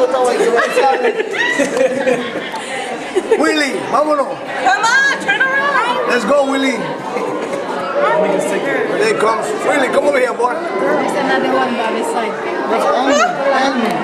Willie, vámonos. Come on, turn around. Let's go, Willie. There he comes. Willie, come over here, boy. There's another one by the side. That's Andy.